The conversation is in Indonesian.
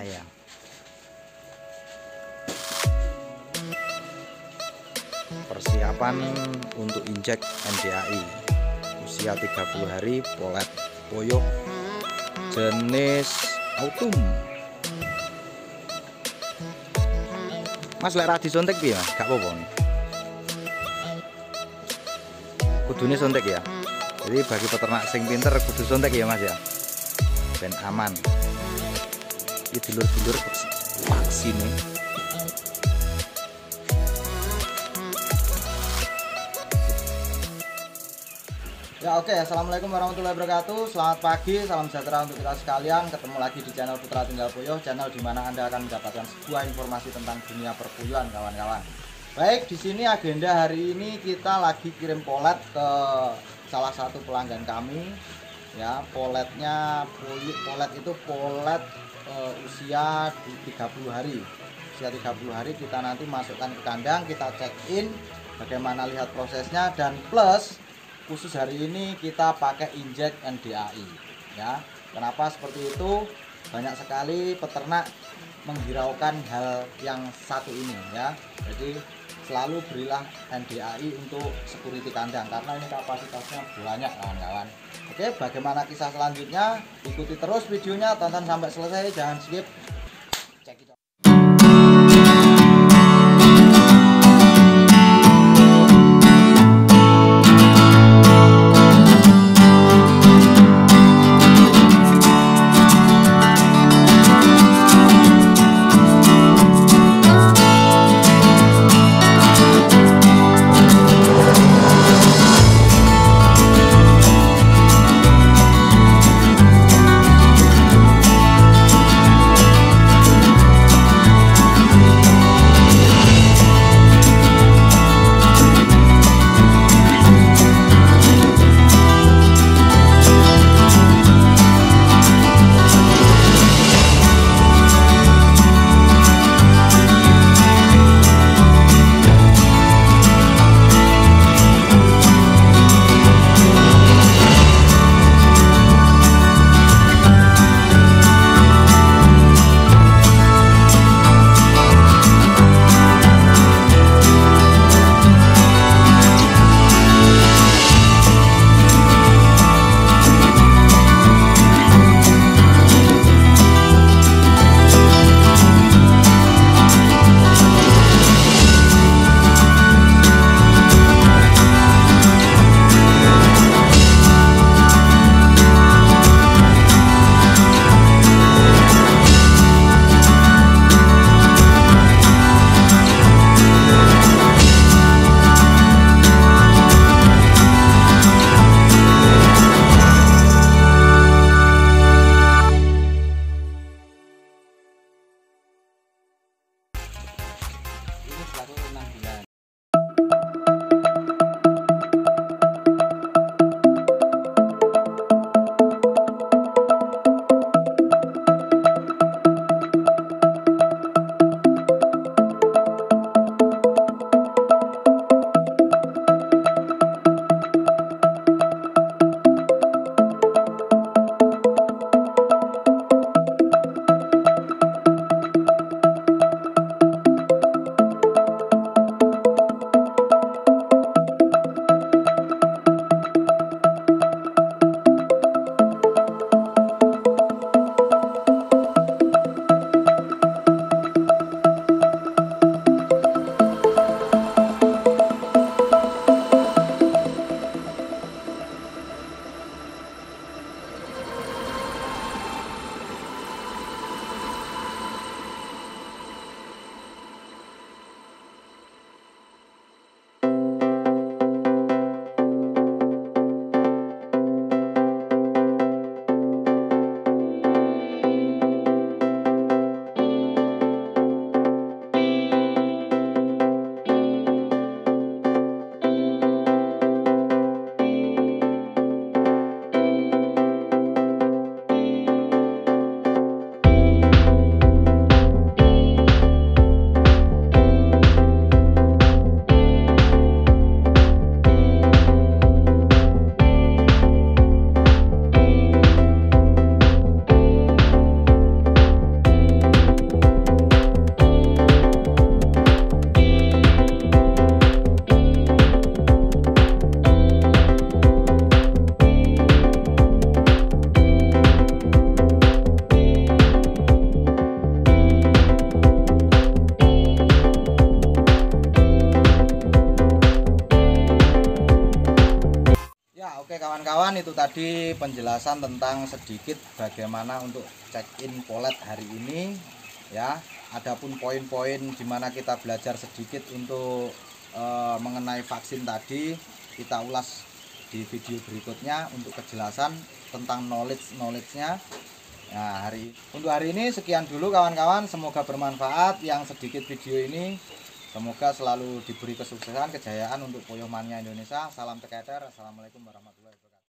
ayam. Persiapan untuk injek NDAI usia 30 hari, polet Poyo jenis autumn. Mas lek ra disontek piye Mas? Gak apa-apa. Kudune sontek ya. Jadi bagi peternak sing pinter kudu sontek ya Mas ya. Ben aman. Iki dulur-dulur vaksin nih. Ya oke, assalamualaikum warahmatullahi wabarakatuh. Selamat pagi, salam sejahtera untuk kita sekalian. Ketemu lagi di channel Putra Tinggal Puyuh, channel di mana Anda akan mendapatkan sebuah informasi tentang dunia perpuyuhan, kawan-kawan. Baik, di sini agenda hari ini kita lagi kirim polet ke salah satu pelanggan kami. Ya, poletnya polet itu polet usia 30 hari. Usia 30 hari kita nanti masukkan ke kandang, kita check in, bagaimana lihat prosesnya, dan plus khusus hari ini kita pakai injek NDAI ya. Kenapa seperti itu? Banyak sekali peternak menghiraukan hal yang satu ini ya. Jadi selalu berilah NDAI untuk security kandang karena ini kapasitasnya banyak, kawan-kawan. Oke, bagaimana kisah selanjutnya? Ikuti terus videonya, tonton sampai selesai, jangan skip. Check it out. itu tadi penjelasan tentang sedikit bagaimana untuk check-in polet hari ini ya. Adapun poin-poin dimana kita belajar sedikit untuk mengenai vaksin tadi kita ulas di video berikutnya untuk kejelasan tentang knowledge-nya. Nah, untuk hari ini sekian dulu kawan-kawan, semoga bermanfaat yang sedikit video ini. Semoga selalu diberi kesuksesan, kejayaan untuk Puyuh Mania Indonesia. Salam tekeder. Assalamualaikum warahmatullahi wabarakatuh.